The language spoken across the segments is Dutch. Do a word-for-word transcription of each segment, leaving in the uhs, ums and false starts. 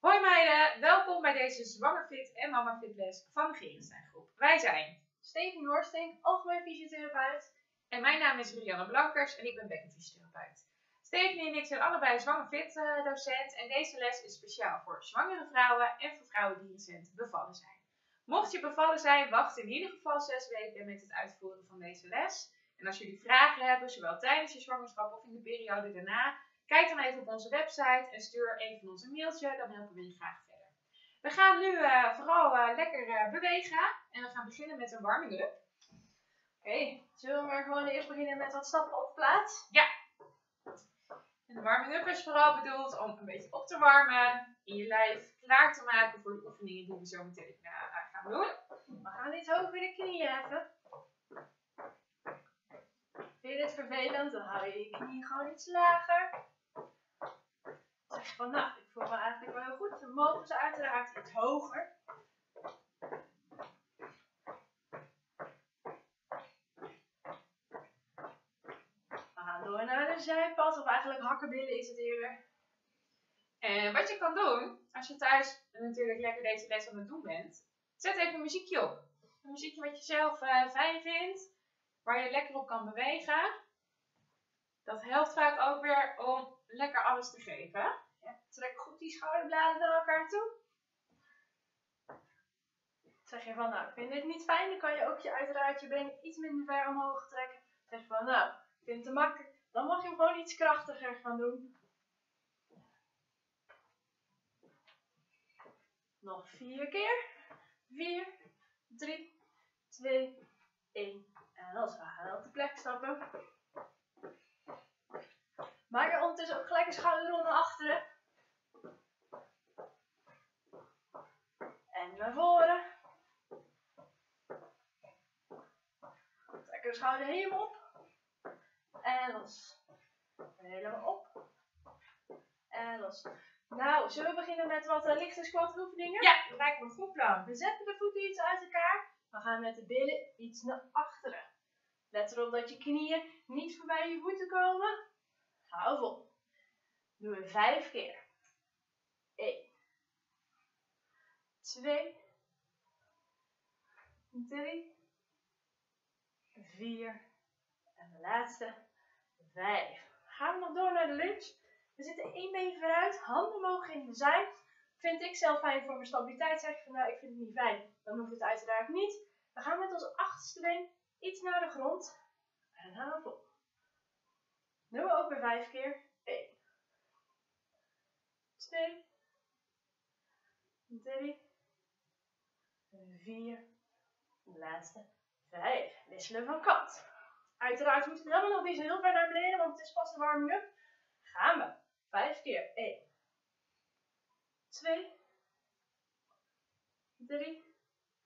Hoi meiden, welkom bij deze Zwanger Fit en Mama Fit les van de Gerenstein groep. Wij zijn Stefanie Horstink, algemeen fysiotherapeut. En mijn naam is Rianne Blankers en ik ben bekkenfysiotherapeut. Stefanie en ik zijn allebei Zwanger Fit uh, docent en deze les is speciaal voor zwangere vrouwen en voor vrouwen die recent bevallen zijn. Mocht je bevallen zijn, wacht in ieder geval zes weken met het uitvoeren van deze les. En als jullie vragen hebben, zowel tijdens je zwangerschap of in de periode daarna, kijk dan even op onze website en stuur even van ons een mailtje, dan helpen we je graag verder. We gaan nu uh, vooral uh, lekker uh, bewegen en we gaan beginnen met een warming-up. Oké, okay, zullen we maar gewoon eerst beginnen met wat stappen op plaats? Ja. En de warming-up is vooral bedoeld om een beetje op te warmen, in je lijf klaar te maken voor de oefeningen die we zo meteen uh, gaan doen. We gaan iets hoger de knieën heffen. Vind je dit vervelend? Dan hou je je knieën gewoon iets lager. Dan zeg je van, nou, ik voel me eigenlijk wel heel goed. Dan mogen ze uiteraard iets hoger. We gaan door naar de zijpad, of eigenlijk hakkenbillen is het eerder. En wat je kan doen, als je thuis natuurlijk lekker deze les aan het doen bent, zet even een muziekje op. Een muziekje wat je zelf uh, fijn vindt, waar je lekker op kan bewegen. Dat helpt vaak ook weer om lekker alles te geven. Ja, trek goed die schouderbladen naar elkaar toe. Zeg je van, nou, ik vind dit niet fijn, dan kan je ook je uiteraard je benen iets minder ver omhoog trekken. Zeg je van, nou, ik vind het te makkelijk, dan mag je hem gewoon iets krachtiger gaan doen. Nog vier keer. Vier, drie, twee, één. En als we gaan op de plek stappen. Maak er ondertussen ook gelijk een schouderrol naar achteren. En naar voren. Trek de schouder helemaal op. En los. En helemaal op. En los. Nou, zullen we beginnen met wat uh, lichte squat oefeningen? Ja, dat lijkt me een goed plan. We zetten de voeten iets uit elkaar. We gaan met de billen iets naar achteren. Let erop dat je knieën niet voorbij je voeten komen. Hou vol. Doen we vijf keer. Eén. Twee. Drie. Vier. En de laatste. Vijf. Gaan we nog door naar de lunge. We zitten één been vooruit. Handen omhoog in de zij. Vind ik zelf fijn voor mijn stabiliteit. Zeg je van nou, ik vind het niet fijn. Dan hoeft het uiteraard niet. We gaan met ons achterste been iets naar de grond. En hou vol. Doen we ook weer vijf keer. Eén. Twee. Drie. Vier. De laatste. Vijf. Wisselen van kant. Uiteraard moet het helemaal nog niet zo heel ver naar beneden, want het is pas een warming-up. Gaan we. Vijf keer. Eén. Twee. Drie.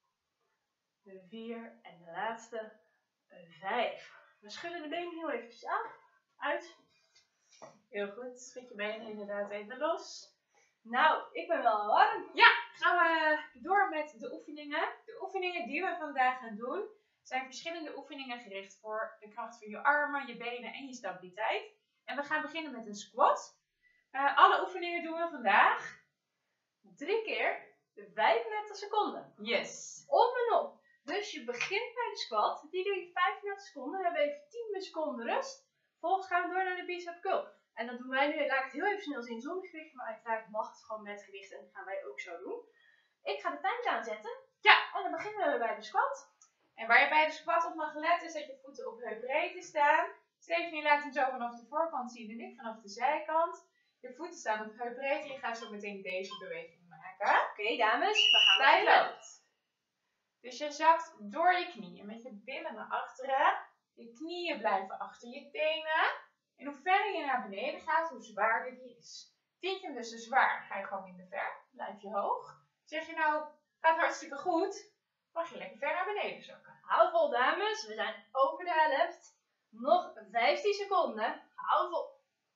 Vier. En de laatste. Vijf. We schudden de benen heel eventjes af. Uit. Heel goed. Schud je benen inderdaad even los. Nou, ik ben wel warm. Ja, gaan we door met de oefeningen. De oefeningen die we vandaag gaan doen zijn verschillende oefeningen gericht voor de kracht van je armen, je benen en je stabiliteit. En we gaan beginnen met een squat. Uh, alle oefeningen doen we vandaag drie keer vijfendertig seconden. Yes. Om en op. Dus je begint bij de squat. Die doe je vijfendertig seconden. Dan hebben we even tien seconden rust. Vervolgens gaan we door naar de bicep curl. En dat doen wij nu. Laat ik het heel even snel zien zonder gewicht. Maar uiteraard mag het gewoon met gewicht. En dat gaan wij ook zo doen. Ik ga de timer aanzetten. Ja. En dan beginnen we bij de squat. En waar je bij de squat op mag letten is dat je voeten op heupbreedte staan. Stefanie laat hem zo vanaf de voorkant zien en ik vanaf de zijkant. Je voeten staan op heupbreedte en je gaat zo meteen deze beweging maken. Oké, okay, dames. We gaan Tijd loopt. Dus je zakt door je knieën met je billen naar achteren. Je knieën blijven achter je tenen. En hoe verder je naar beneden gaat, hoe zwaarder die is. Vind je hem dus te zwaar, ga je gewoon minder ver. Blijf je hoog. Zeg je nou, gaat hartstikke goed, mag je lekker ver naar beneden zakken. Hou vol, dames. We zijn over de helft. Nog vijftien seconden. Hou vol.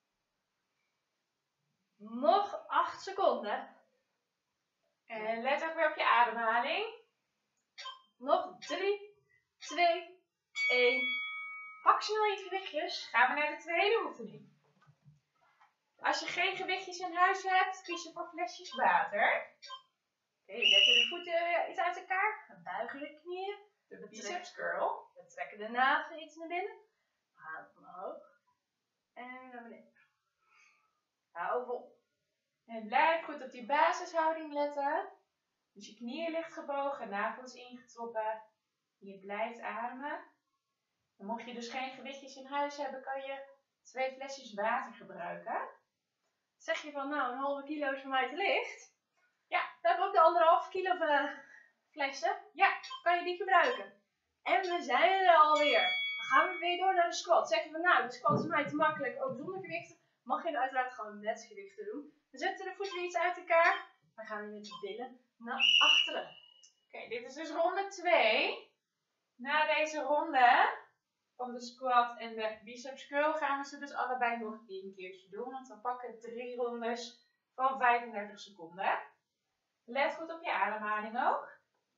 Nog acht seconden. En let ook weer op je ademhaling. Nog drie, twee, één. Pak snel je gewichtjes. Gaan we naar de tweede oefening. Als je geen gewichtjes in huis hebt, kies je voor flesjes water. Oké, we zetten de voeten iets uit elkaar. We buigen de knieën. De biceps curl. We trekken de navel iets naar binnen. Adem omhoog. En naar beneden. Hou vol. En blijf goed op die basishouding letten. Dus je knieën ligt gebogen, navel is ingetrokken. Je blijft ademen. En mocht je dus geen gewichtjes in huis hebben, kan je twee flesjes water gebruiken. Zeg je van nou, een halve kilo is voor mij te licht. Ja. We hebben ook de anderhalf kilo uh, flessen. Ja. Kan je die gebruiken. En we zijn er alweer. Dan gaan we weer door naar de squat. Zeg je van nou, de squat is mij te makkelijk, ook zonder gewichten. Mag je uiteraard gewoon met gewichten doen. We zetten de voeten iets uit elkaar. Dan gaan we met de billen naar achteren. Oké, okay, dit is dus ronde twee. Na deze ronde van de squat en de biceps curl gaan we ze dus allebei nog één keertje doen. Want we pakken drie rondes van vijfendertig seconden. Let goed op je ademhaling ook.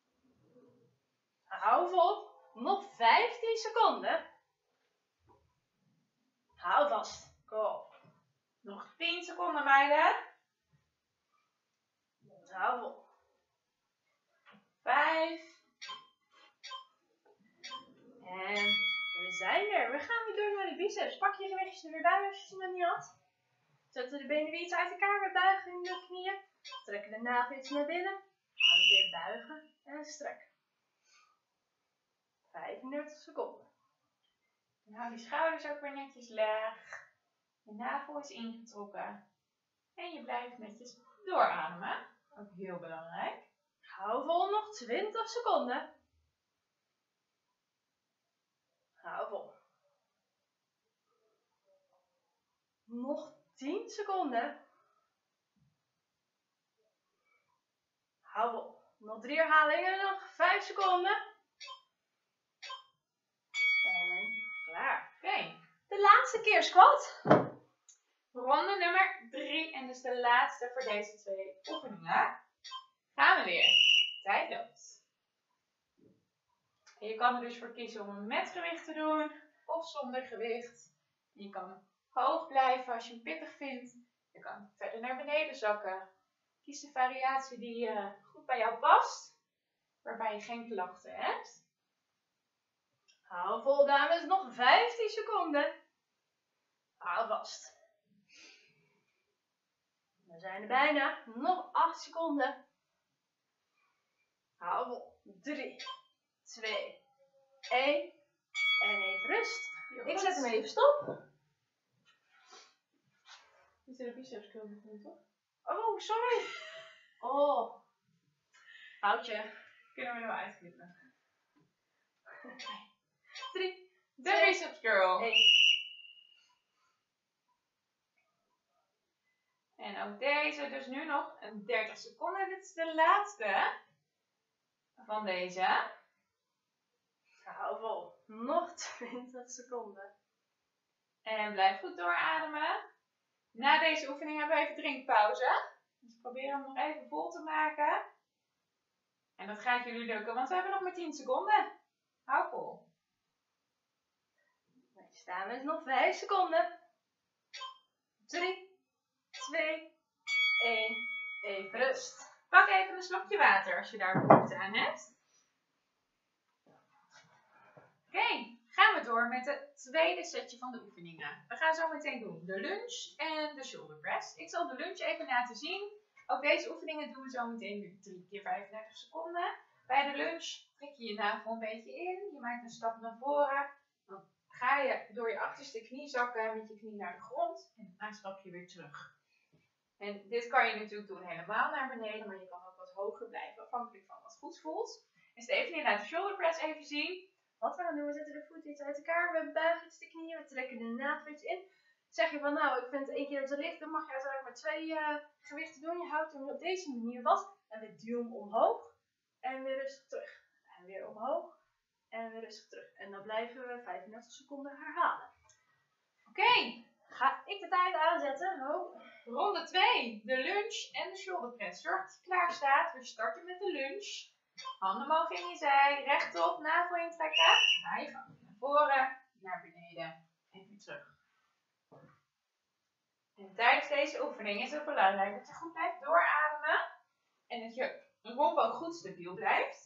Hou vol. Nog vijftien seconden. Hou vast. Go. Nog tien seconden, meiden. Hou vol. Vijf. En we zijn er. We gaan weer door naar de biceps. Pak je gewichtjes er weer bij als je ze nog niet had. Zetten de benen weer iets uit elkaar. We buigen in de knieën. Trekken de navel iets naar binnen. Gaan we weer buigen en strekken. vijfendertig seconden. En hou die schouders ook weer netjes laag. Je navel is ingetrokken. En je blijft netjes doorademen. Ook heel belangrijk. Hou vol, nog twintig seconden. Hou vol. Nog tien seconden. Hou vol. Nog drie herhalingen, nog vijf seconden. En klaar. Oké. Okay. De laatste keer squat. Ronde nummer drie en dus de laatste voor deze twee oefeningen. Gaan we weer. Tijd loopt. En je kan er dus voor kiezen om hem met gewicht te doen of zonder gewicht. Je kan hoog blijven als je hem pittig vindt. Je kan verder naar beneden zakken. Kies de variatie die uh, goed bij jou past, waarbij je geen klachten hebt. Hou vol, dames. Nog vijftien seconden. Hou vast. We zijn er bijna. Nog acht seconden. Hou vol. drie, twee, één. En even rust. Ik zet hem even stop. Is er een biceps curl begonnen, toch? Oh, sorry. Oh. Foutje. Kunnen we er wel uitknippen. drie, De biceps curl. één. En ook deze, dus nu nog een dertig seconden. Dit is de laatste van deze. Hou vol. Nog twintig seconden. En blijf goed doorademen. Na deze oefening hebben we even drinkpauze. Dus probeer hem nog even vol te maken. En dat gaat jullie lukken, want we hebben nog maar tien seconden. Hou vol. We staan met nog vijf seconden. drie, twee, één. Even rust. Pak even een slokje water als je daar behoefte aan hebt. Oké, okay, gaan we door met het tweede setje van de oefeningen. We gaan zo meteen doen de lunge en de shoulder press. Ik zal de lunge even laten zien. Ook deze oefeningen doen we zo meteen weer drie keer vijfendertig seconden. Bij de lunge trek je je navel een beetje in. Je maakt een stap naar voren. Dan ga je door je achterste knie zakken met je knie naar de grond. En daarna stap je weer terug. En dit kan je natuurlijk doen helemaal naar beneden. Maar je kan ook wat hoger blijven afhankelijk van wat goed voelt. En Stephanie laat de shoulder press even zien. Wat we gaan doen, we zetten de voeten iets uit elkaar. We buigen iets de knieën. We trekken de navel iets in. Zeg je van nou, ik vind het één keer te licht. Dan mag je uiteraard maar twee uh, gewichten doen. Je houdt hem op deze manier vast. En we duwen hem omhoog. En weer rustig terug. En weer omhoog. En weer rustig terug. En dan blijven we vijfendertig seconden herhalen. Oké, okay. Ga ik de tijd aanzetten. Oh. Ronde twee. De lunge en de shoulder press. Zorg dat je klaar staat. We starten met de lunge. Handen omhoog in je zij. Rechtop. Navel intrekken. Ga je gang. Naar voren. Naar beneden. En weer terug. En tijdens deze oefening is het belangrijk dat je goed blijft doorademen. En dat je romp ook goed stabiel blijft.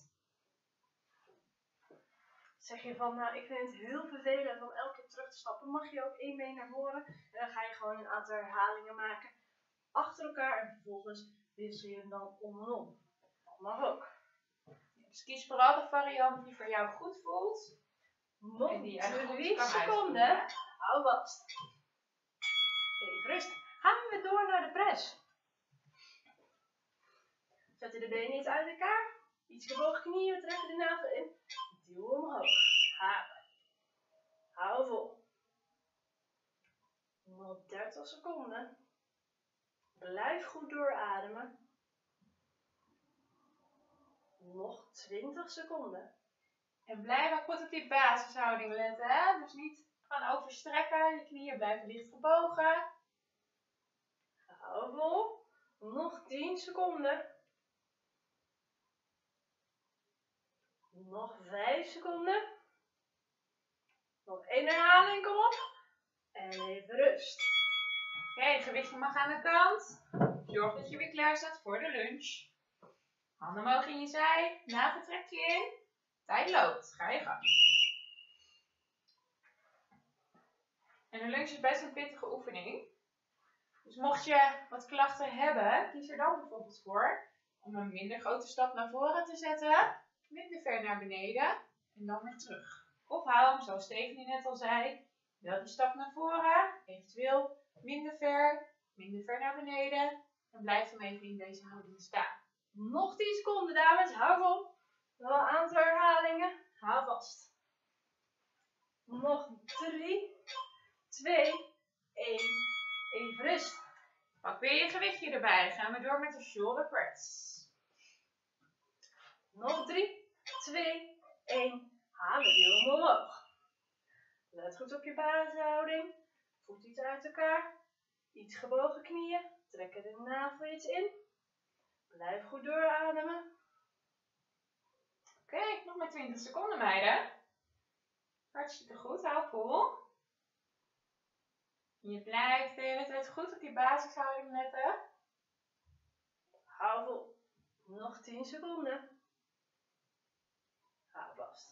Zeg je van, nou ik vind het heel vervelend om elke keer terug te stappen, mag je ook één been naar voren. En dan ga je gewoon een aantal herhalingen maken achter elkaar en vervolgens wissel je hem dan om en om. Dat mag ook. Dus kies vooral de variant die voor jou goed voelt. Nog En die je goed drie kan seconden. uitvoeren. Hou vast. Even rustig. Gaan we weer door naar de press. Zet je de benen iets uit elkaar. Iets gebogen knieën, we trekken de navel in. Duw omhoog. Haken. Hou vol. Nog dertig seconden. Blijf goed doorademen. Nog twintig seconden. En blijf ook goed op die basishouding letten. Hè? Dus niet gaan overstrekken. Je knieën blijven licht gebogen. Hou vol. Nog tien seconden. Nog vijf seconden. Nog één herhaling, kom op. En even rust. Oké, okay, gewichtje mag aan de kant. Zorg dat je weer klaar staat voor de lunch. Handen omhoog in je zij. Navel trek je in. Tijd loopt. Ga je gang. En de lunch is best een pittige oefening. Dus mocht je wat klachten hebben, kies er dan bijvoorbeeld voor om een minder grote stap naar voren te zetten. Minder ver naar beneden. En dan weer terug. Of hou hem, zoals Stephanie net al zei, wel die stap naar voren. Eventueel minder ver, minder ver naar beneden. En blijf hem even in deze houding staan. Nog tien seconden, dames. Hou vol. Nog een aantal herhalingen. Hou vast. Nog drie, twee, één. Even rust. Pak weer je gewichtje erbij. Gaan we door met de shoulder press. Nog drie, twee, één. Halen we hem omhoog. Let goed op je basishouding. Voet iets uit elkaar. Iets gebogen knieën. Trekken de navel iets in. Blijf goed doorademen. Oké, okay, nog maar twintig seconden meiden. Hartstikke goed, hou vol. Je blijft de hele tijd goed op die basishouding letten. Hou vol. Nog tien seconden. Hou vast.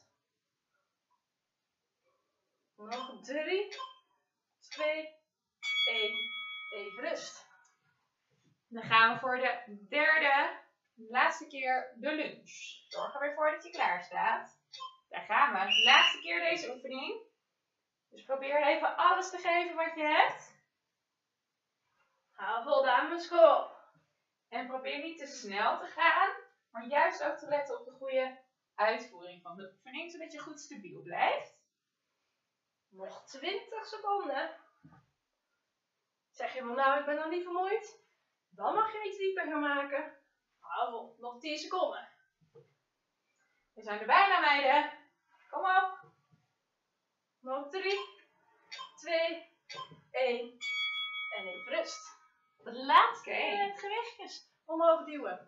Nog drie, twee, één. Even rust. Dan gaan we voor de derde, laatste keer de lunch. Zorg er weer voor dat je klaar staat. Daar gaan we. Laatste keer deze oefening. Dus probeer even alles te geven wat je hebt. Hou vol, dames, kom op. En probeer niet te snel te gaan, maar juist ook te letten op de goede uitvoering van de oefening, zodat je goed stabiel blijft. Nog twintig seconden. Zeg je maar, nou, ik ben nog niet vermoeid. Dan mag je iets dieper gaan maken. Hou vol, nog tien seconden. We zijn er bijna, meiden. Kom op. Nog drie, twee, één. En even rust. De laatste Okay. het gewichtjes omhoog duwen.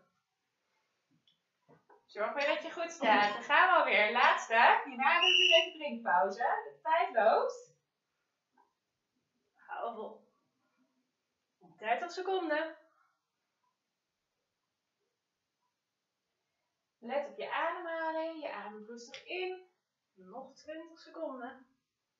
Zorg weer dat je goed staat. Dan gaan we alweer. Laatste. Hierna doen we weer even drinkpauze. De tijd loopt. Hou vol. dertig seconden. Let op je ademhaling. Je ademt rustig in. Nog twintig seconden.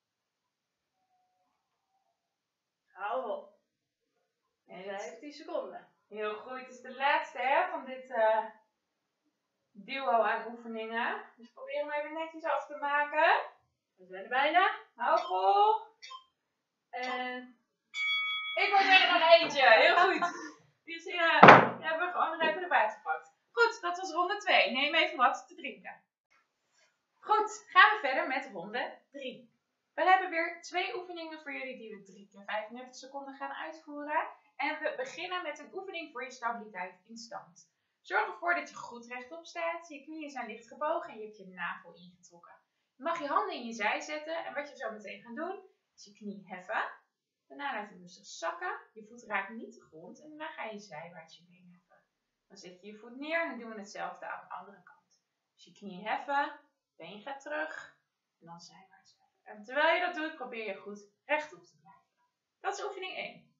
Hou vol. En vijftien seconden. Heel goed. Het is de laatste hè, van dit uh, duo aan oefeningen. Dus probeer hem even netjes af te maken. We zijn er bijna. Hou vol. En ik word er nog eentje. Heel goed. Dus uh, die hebben we gewoon nog even erbij gepakt. Goed, dat was ronde twee. Neem even wat te drinken. Goed, gaan we verder met ronde drie. We hebben weer twee oefeningen voor jullie die we drie keer vijfendertig seconden gaan uitvoeren. En we beginnen met een oefening voor je stabiliteit in stand. Zorg ervoor dat je goed rechtop staat. Je knieën zijn licht gebogen en je hebt je navel ingetrokken. Je mag je handen in je zij zetten en wat je zo meteen gaat doen, is je knie heffen. Daarna laat je hem rustig zakken. Je voet raakt niet de grond en daarna ga je zijwaarts je been heffen. Dan zet je je voet neer en dan doen we hetzelfde aan de andere kant. Dus je knie heffen, been gaat terug en dan zijwaarts heffen. En terwijl je dat doet, probeer je goed rechtop te blijven. Dat is oefening één.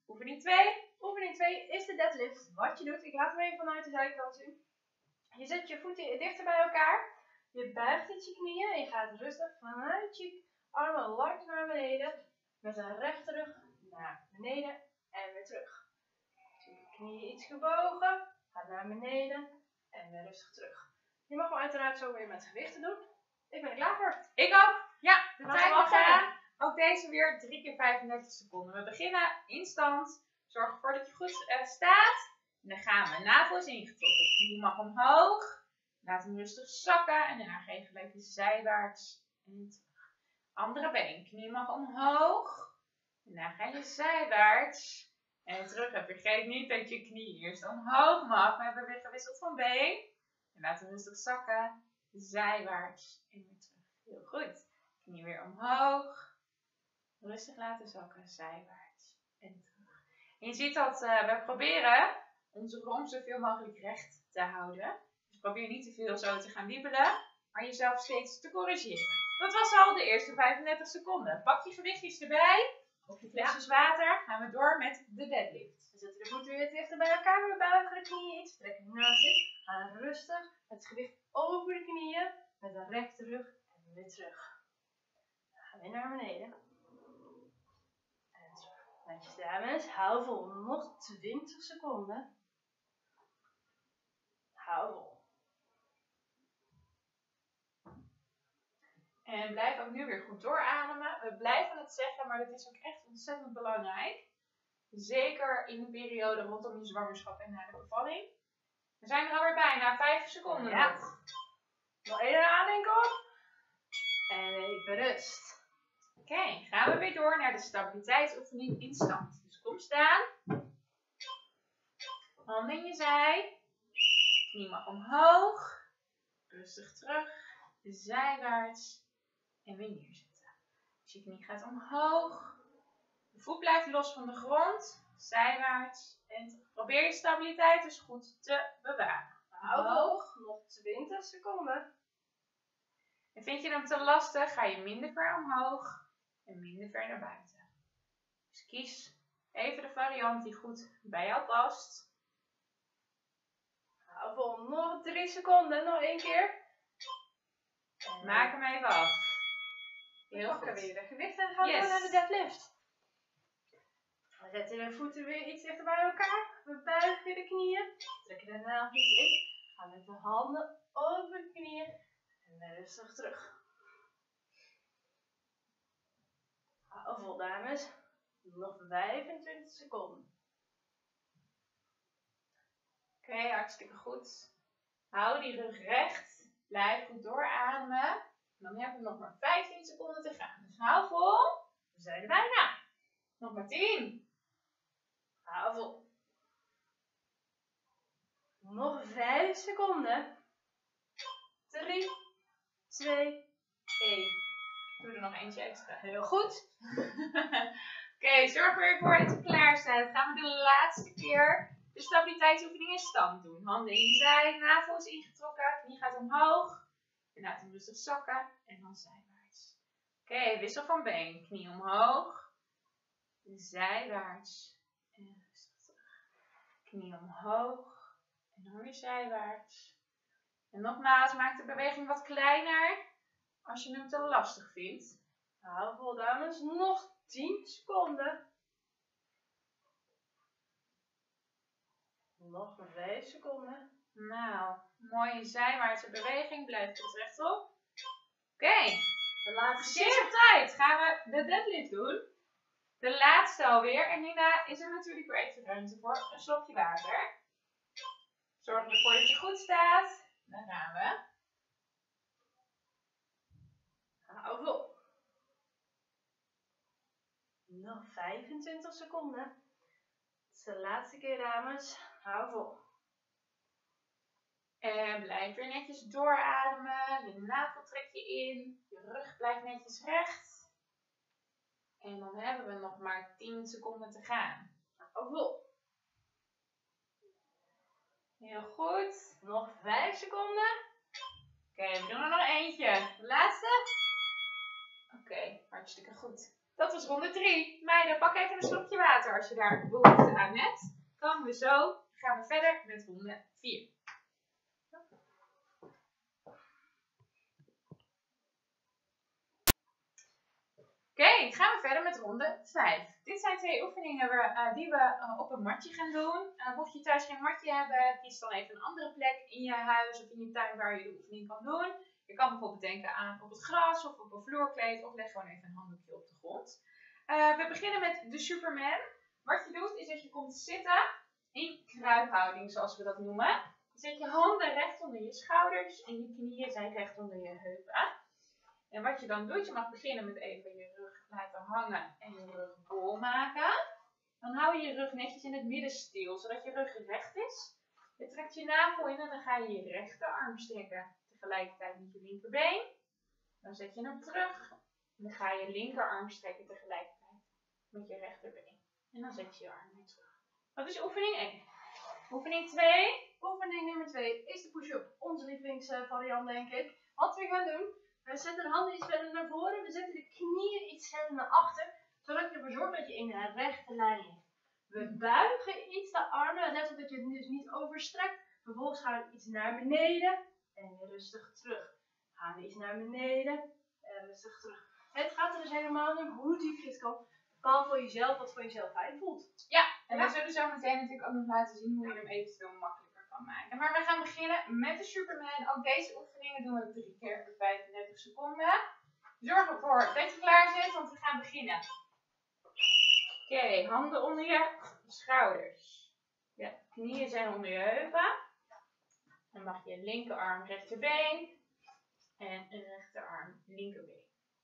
Oefening twee. Oefening twee is de deadlift. Wat je doet, ik laat hem even vanuit de zijkant zien. Je zet je voeten dichter bij elkaar. Je buigt met je knieën en je gaat rustig vanuit je armen langs naar beneden. Met een rechte rug naar beneden en weer terug. Je knieën iets gebogen. Gaat naar beneden en weer rustig terug. Je mag hem uiteraard zo weer met gewichten doen. Ik ben er klaar voor. Ik ook. Ja, de Laten tijd we mag afgaan. gaan. Ook deze weer drie keer vijfendertig seconden. We beginnen in stand. Zorg ervoor dat je goed uh, staat. En dan gaan we. Navel is ingetrokken. Knie mag omhoog. Laat hem rustig zakken. En daarna ga je gelijk zijwaarts en terug. Andere been. Knie mag omhoog. En dan ga je zijwaarts en terug. En vergeet niet dat je knie eerst omhoog mag. We hebben weer gewisseld van been. En laat hem rustig zakken. Zijwaarts en weer terug. Heel goed. Knie weer omhoog. Rustig laten zakken. Zijwaarts en terug. En je ziet dat uh, we proberen onze romp zoveel mogelijk recht te houden. Dus probeer niet te veel zo te gaan wiebelen. Maar jezelf steeds te corrigeren. Dat was al de eerste vijfendertig seconden. Pak je gewichtjes erbij. Of je flesjes water. Gaan we door met de deadlift. We zetten de voeten weer dichter bij elkaar. We buigen de knieën iets. Trekken naast zich. Gaan rustig met het gewicht over de knieën. Met een rechte rug. En weer terug. Dan gaan we naar beneden. En terug. Netjes dames. Hou vol. Nog twintig seconden. Hou vol. En blijf ook nu weer goed doorademen. We blijven het zeggen, maar dat is ook echt ontzettend belangrijk. Zeker in de periode rondom je zwangerschap en na de bevalling. We zijn er alweer bijna, vijf seconden Ja. nog. Nog één nadenken op. En even rust. Oké, okay, gaan we weer door naar de stabiliteitsoefening in stand. Dus kom staan. Handen in je zij. Knie mag omhoog. Rustig terug. Zijwaarts. En weer neerzetten. Dus je knie gaat omhoog. De voet blijft los van de grond. Zijwaarts. En terug. Probeer je stabiliteit dus goed te bewaren. Hou hoog. Nog twintig seconden. En vind je hem te lastig, ga je minder ver omhoog en minder ver naar buiten. Dus kies even de variant die goed bij jou past. Hou vol. Nog drie seconden. Nog één keer. En maak hem even af. Heel pakken goed. weer de gewichten en gaan Yes. door naar de deadlift. We zetten de voeten weer iets dichter bij elkaar. We buigen weer de knieën. Trekken de nageltjes in. Gaan met de handen over de knieën. En weer rustig terug. Hou vol, dames. Nog vijfentwintig seconden. Oké, okay, hartstikke goed. Hou die rug recht. Blijf goed doorademen. En dan hebben we nog maar vijftien seconden te gaan. Dus hou vol. We zijn er bijna. Nog maar tien. Hou vol. Nog vijf seconden. drie, twee, één. Doe er nog eentje extra. Heel goed. Oké, okay, zorg er weer voor dat je klaar staat. Gaan we de laatste keer de stabiliteitsoefening in stand doen. Handen in je zij, navel is ingetrokken, knie gaat omhoog. En laat hem rustig zakken en dan zijwaarts. Oké, okay, wissel van been. Knie omhoog. Zijwaarts. En rustig terug. Knie omhoog. En dan weer zijwaarts. En nogmaals, maak de beweging wat kleiner als je hem te lastig vindt. Hou vol, dames. Nog tien seconden. Nog maar vijf seconden. Nou, mooie zijwaartse beweging. Blijf goed rechtop. Oké, okay. De laatste precies op tijd gaan we de deadlift doen. De laatste alweer. En hierna is er natuurlijk weer even ruimte voor een slokje water. Zorg ervoor dat je goed staat. Dan gaan we. Hou vol. Nog vijfentwintig seconden. Het is de laatste keer, dames. Hou vol. En blijf weer netjes doorademen. Je navel trek je in. Je rug blijft netjes recht. En dan hebben we nog maar tien seconden te gaan. Hou vol. Heel goed. Nog vijf seconden. Oké, okay, we doen er nog eentje. De laatste. Oké, okay, hartstikke goed. Dat was ronde drie. Meiden, pak even een slokje water als je daar behoefte aan hebt. Komen we zo, gaan we verder met ronde vier. Oké, okay, gaan we verder met ronde vijf. Dit zijn twee oefeningen waar, uh, die we uh, op een matje gaan doen. Uh, mocht je thuis geen matje hebben, kies dan even een andere plek in je huis of in je tuin waar je de oefening kan doen. Je kan bijvoorbeeld denken aan op het gras of op een vloerkleed of leg gewoon even een handdoekje op de grond. Uh, we beginnen met de Superman. Wat je doet is dat je komt zitten in kruiphouding zoals we dat noemen. Je zet je handen recht onder je schouders en je knieën zijn recht onder je heupen. En wat je dan doet, je mag beginnen met even je rug laten hangen en je rug bol maken. Dan hou je je rug netjes in het midden stil, zodat je rug recht is. Je trekt je navel in en dan ga je je rechterarm strekken tegelijkertijd met je linkerbeen. Dan zet je hem terug. En dan ga je je linkerarm strekken tegelijkertijd met je rechterbeen. En dan zet je je arm weer terug. Dat is oefening één. Oefening twee. Oefening nummer twee is de push-up. Onze lievelingsvariant, denk ik. Wat we gaan doen, we zetten de handen iets verder naar voren. We zetten de knieën iets verder naar achter. Zodat je ervoor zorgt dat je in een rechte lijn ligt. We buigen iets de armen, let op dat je het dus niet overstrekt. Vervolgens gaan we iets naar beneden en weer rustig terug. Gaan we iets naar beneden en rustig terug. Het gaat er dus helemaal om hoe diep je het kan. Bepaal voor jezelf wat voor jezelf fijn voelt. Ja, en ja. we zullen zo meteen natuurlijk ook nog laten zien hoe je hem eventueel makkelijker kan maken. Maar we gaan beginnen met de Superman. Ook deze oefeningen doen we drie keer per vijfendertig seconden. Zorg ervoor dat je klaar zit, want we gaan beginnen. Oké, okay, handen onder je schouders. Ja, knieën zijn onder je heupen. Dan mag je linkerarm rechterbeen en rechterarm linkerbeen.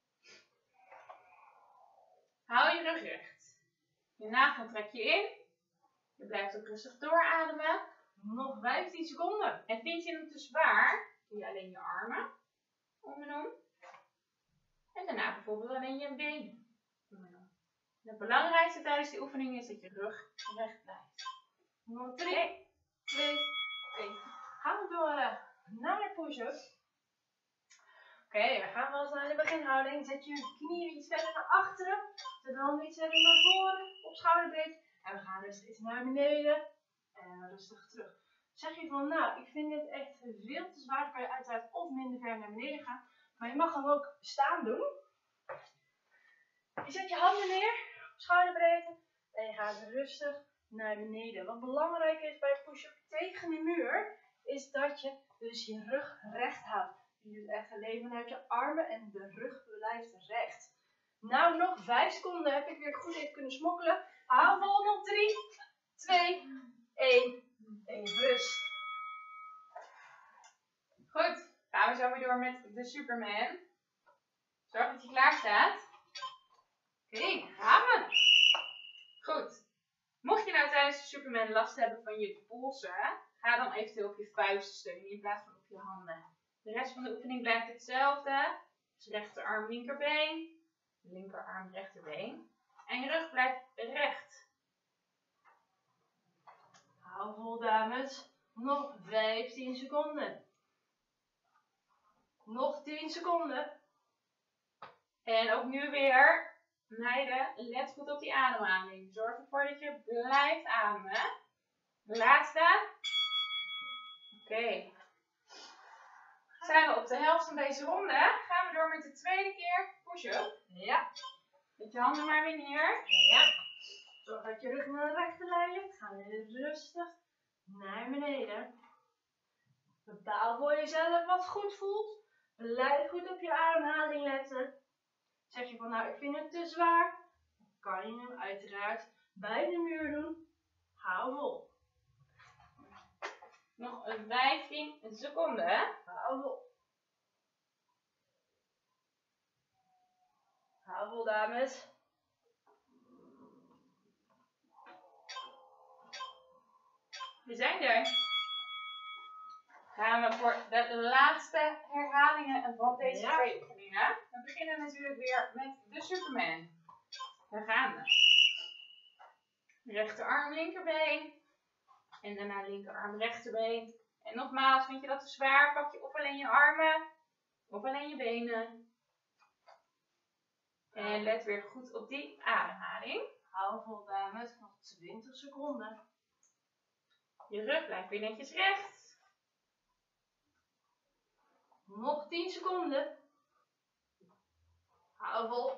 Hou je rug recht. Je navel trek je in. Je blijft ook rustig doorademen. Nog vijftien seconden. En vind je hem te zwaar, doe je alleen je armen om en om. En daarna bijvoorbeeld alleen je benen om en om. Het belangrijkste tijdens die oefening is dat je rug recht blijft. Nog drie, twee, één. Gaan we door uh, naar de push-up. Oké, okay, we gaan wel eens naar de beginhouding. Zet je knieën iets verder naar achteren. Zet de handen iets verder naar voren op schouderbreed. En we gaan rustig iets naar beneden. En rustig terug. Zeg je van, nou, ik vind dit echt veel te zwaar. Dan kan je uiteraard of minder ver naar beneden gaan. Maar je mag hem ook staan doen. Je zet je handen neer op schouderbreedte. En je gaat rustig naar beneden. Wat belangrijk is bij push-up tegen de muur, is dat je dus je rug recht houdt. Je doet echt leven uit je armen en de rug blijft recht. Nou, nog vijf seconden heb ik weer goed even kunnen smokkelen. Hou vol, nog drie, twee, één. En rust. Goed, gaan we zo weer door met de Superman. Zorg dat je klaar staat. Oké, okay, gaan we. Goed. Mocht je nou tijdens de Superman last hebben van je polsen, ga dan eventueel op je vuisten steunen in plaats van op je handen. De rest van de oefening blijft hetzelfde. Dus rechterarm, linkerbeen. Linkerarm, rechterbeen. En je rug blijft recht. Hou vol, dames. Nog vijftien seconden. Nog tien seconden. En ook nu weer, meiden, let goed op die ademhaling. Zorg ervoor dat je blijft ademen. De laatste. Oké. Okay. Zijn we op de helft van deze ronde, gaan we door met de tweede keer push-up. Ja. Zet je handen maar weer neer. Ja. Zorg dat je rug naar de rechte lijn ligt. Ga weer rustig naar beneden. Bepaal voor jezelf wat goed voelt. Blijf goed op je ademhaling letten. Zeg je van, nou, ik vind het te zwaar. Dan kan je hem uiteraard bij de muur doen. Hou vol. Nog een vijftien seconden. Hou vol. Hou vol, dames. We zijn er. Gaan we voor de laatste herhalingen van deze ja. twee oefeningen. We beginnen natuurlijk weer met de Superman. Daar gaan we. Rechterarm, linkerbeen. En daarna linkerarm, rechterbeen. En nogmaals, vind je dat te zwaar? Pak je op alleen je armen. Op alleen je benen. En let weer goed op die ademhaling. Hou vol, dames. Nog twintig seconden. Je rug blijft weer netjes recht. Nog tien seconden. Hou vol.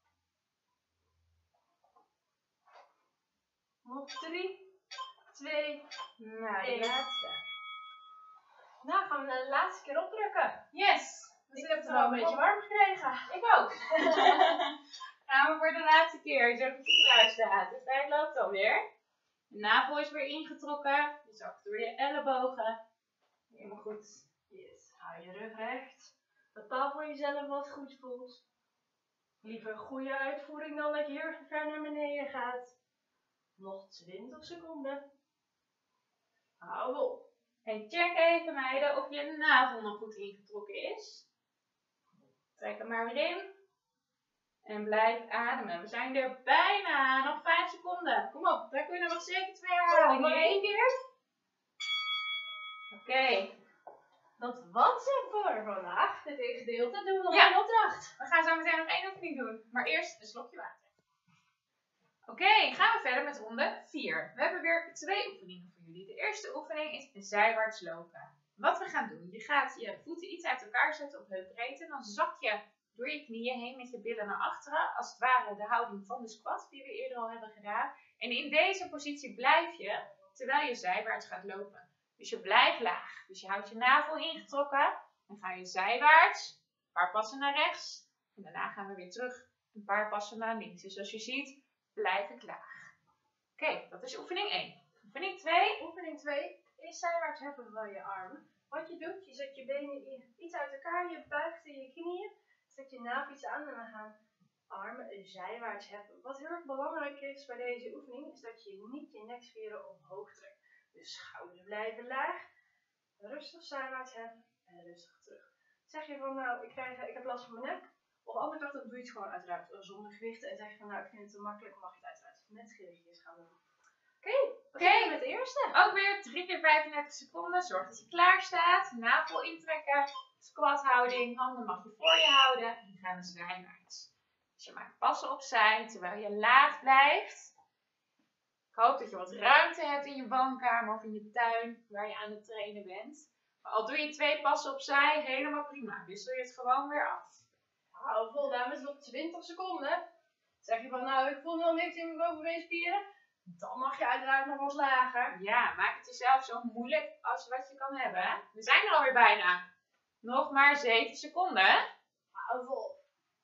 Nog drie, twee, Nou, één. de laatste. Nou, gaan we naar de laatste keer opdrukken. Yes! Ik heb het wel een beetje warm gekregen. Ik ook. Gaan we voor de laatste keer. Zorg dat je klaar staat. De tijd loopt alweer. De navel is weer ingetrokken. Je zakt door je ellebogen. Helemaal goed. Yes. Hou je rug recht. Bepaal voor jezelf wat goed voelt. Liever een goede uitvoering dan dat je heel erg ver naar beneden gaat. Nog twintig seconden. Hou vol. En check even meiden of je navel nog goed ingetrokken is. Trek hem maar weer in. En blijf ademen. We zijn er bijna. Nog vijf seconden. Kom op. Daar kunnen we nog zeker twee herhalingen. Nog één keer. Oké. Okay. Dat was het voor vandaag. Dit gedeelte doen we nog Ja. een opdracht. We gaan zo meteen nog één oefening doen. Maar eerst een slokje water. Oké, okay, gaan we verder met ronde vier. We hebben weer twee oefeningen voor jullie. De eerste oefening is zijwaarts lopen. Wat we gaan doen, je gaat je voeten iets uit elkaar zetten op heupbreedte. Dan zak je door je knieën heen met je billen naar achteren. Als het ware de houding van de squat die we eerder al hebben gedaan. En in deze positie blijf je terwijl je zijwaarts gaat lopen. Dus je blijft laag. Dus je houdt je navel ingetrokken. Dan ga je zijwaarts, een paar passen naar rechts. En daarna gaan we weer terug, een paar passen naar links. Dus als je ziet, blijf ik laag. Oké, okay, dat is oefening één. Oefening twee. Oefening twee is zijwaarts heffen van je armen. Wat je doet, je zet je benen iets uit elkaar, je buigt in je knieën, zet je navel iets aan en dan gaan armen zijwaarts heffen. Wat heel erg belangrijk is bij deze oefening, is dat je niet je nekspieren omhoog trekt. Dus schouders blijven laag, rustig zijwaarts heffen en rustig terug. Zeg je van nou, ik, krijg, ik heb last van mijn nek. Op de andere kant dan doe je het gewoon uiteraard zonder gewichten. En zeg je van nou, ik vind het te makkelijk, mag je het uiteraard met gewichtjes gaan doen. Oké, okay, we okay. gaan met de eerste. Ook weer drie keer vijfendertig seconden. Zorg dat je klaar staat. Navel intrekken. Squat houding. Handen mag je voor je houden. En dan gaan we zijwaarts. Dus je maakt passen opzij terwijl je laag blijft. Ik hoop dat je wat ruimte hebt in je woonkamer of in je tuin waar je aan het trainen bent. Maar al doe je twee passen opzij, helemaal prima. Wissel je het gewoon weer af. Hou vol, dames, nog twintig seconden. Zeg je van nou, ik voel nog niks in mijn bovenbeenspieren. Dan mag je uiteraard nog wat lager. Ja, maak het jezelf zo moeilijk als wat je kan hebben. Hè? We zijn er alweer bijna. Nog maar zeven seconden. Hou vol.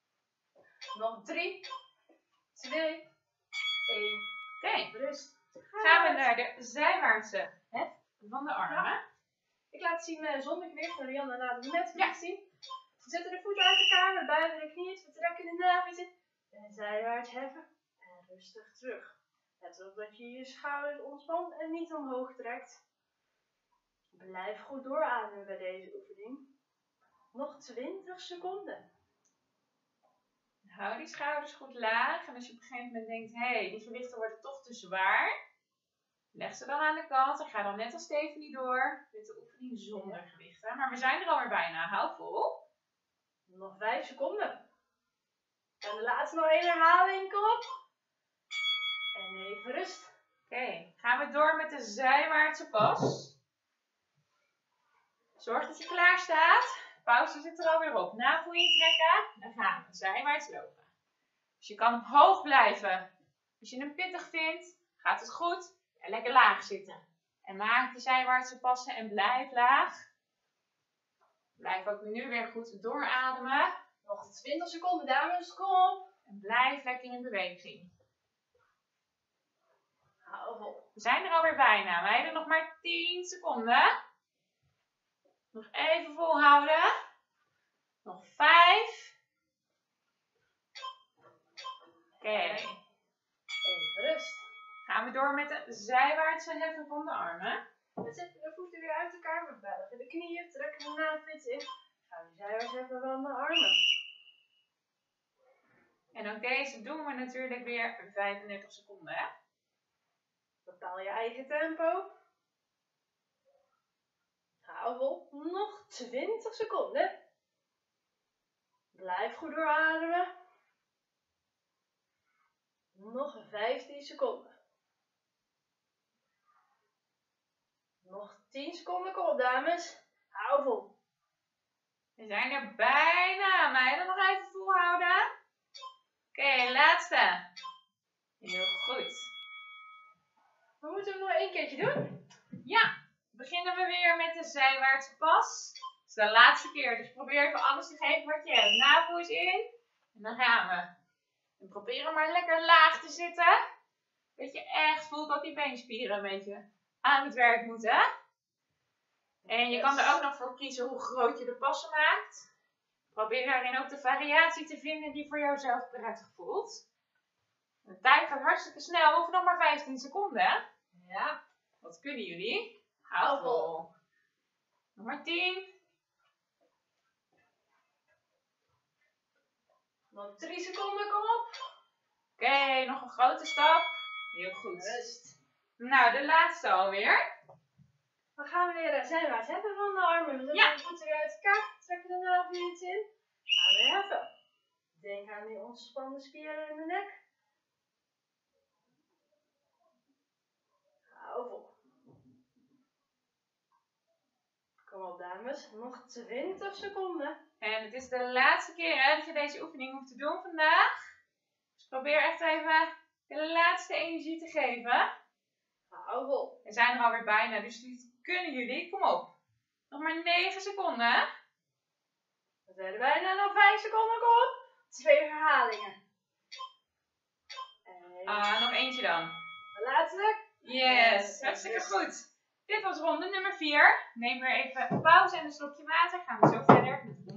Nog drie, twee, één. Oké, okay. Rust. Gaan we naar de zijwaartse hef van de armen. Ja. Ik laat het zien uh, zonder gewicht. En Rianne laat het net ja. zien. We zetten de voeten uit elkaar, we buigen de knieën, we trekken de navel in. En zijwaarts heffen en rustig terug. Let op dat je je schouders ontspant en niet omhoog trekt. Blijf goed doorademen bij deze oefening. Nog twintig seconden. Hou die schouders goed laag. En als je op een gegeven moment denkt, hé, hey, die gewichten worden toch te zwaar. Leg ze dan aan de kant en ga dan net als Stephanie door met de oefening zonder gewichten. Maar we zijn er alweer bijna. Hou vol. Nog vijf seconden. En de laatste nog één herhaling, kom op. En even rust. Oké, okay. Gaan we door met de zijwaartse pas. Zorg dat je klaar staat. Pauze zit er alweer op. Navel intrekken. Dan gaan we zijwaarts lopen. Dus je kan hoog blijven. Als je hem pittig vindt, gaat het goed. Ja, lekker laag zitten. En maak de zijwaartse passen en blijf laag. Blijf ook nu weer goed doorademen. Nog twintig seconden, dames. Kom op. En blijf lekker in beweging. Hou vol. We zijn er alweer bijna. Wij hebben nog maar tien seconden. Nog even volhouden. Nog vijf. Oké. Okay. Even rust. Gaan we door met de zijwaartse heffen van de armen. We zetten de voeten weer uit elkaar. We buigen de knieën. Trekken de navel in. Gaan we zijwaarts heffen van de armen. En ook deze doen we natuurlijk weer vijfendertig seconden. Hè? Bepaal je eigen tempo. Hou vol. Nog twintig seconden. Blijf goed doorademen. Nog vijftien seconden. Nog tien seconden, kom op dames. Hou vol. We zijn er bijna. Maar dan nog even volhouden. Oké, okay, laatste. Heel goed. We moeten hem nog één keertje doen. Ja, beginnen we weer met de zijwaartse pas. Het is de laatste keer, dus probeer even alles te geven wat je hebt. Navel is in. En dan gaan we. En probeer maar lekker laag te zitten. Dat je echt voelt dat die beenspieren een beetje aan het werk moeten. En je kan er ook nog voor kiezen hoe groot je de passen maakt. Probeer daarin ook de variatie te vinden die voor jouzelf prettig voelt. De tijd gaat hartstikke snel. We hoeven nog maar vijftien seconden. Ja. Wat kunnen jullie? Hou vol. Nog maar tien. Nog drie seconden, kom op. Oké, okay, nog een grote stap. Heel goed. Rust. Nou, de laatste alweer. Dan gaan we weer zijwaarts hebben van de armen. We zetten Ja. de voeten weer uit elkaar. Trekken de navel iets in. Gaan we heffen. Denk aan die ontspannen spieren in de nek. Hou vol. Kom op dames, nog twintig seconden. En het is de laatste keer hè, dat je deze oefening hoeft te doen vandaag. Dus probeer echt even de laatste energie te geven. Hou vol. We zijn er alweer bijna, dus dit kunnen jullie. Kom op. Nog maar negen seconden. We zijn er bijna, nog vijf seconden, kom op. Twee herhalingen. En Ah, nog eentje dan. de laatste. Yes, hartstikke goed. Dit was ronde nummer vier. Neem weer even een pauze en een slokje water. Gaan we zo verder met de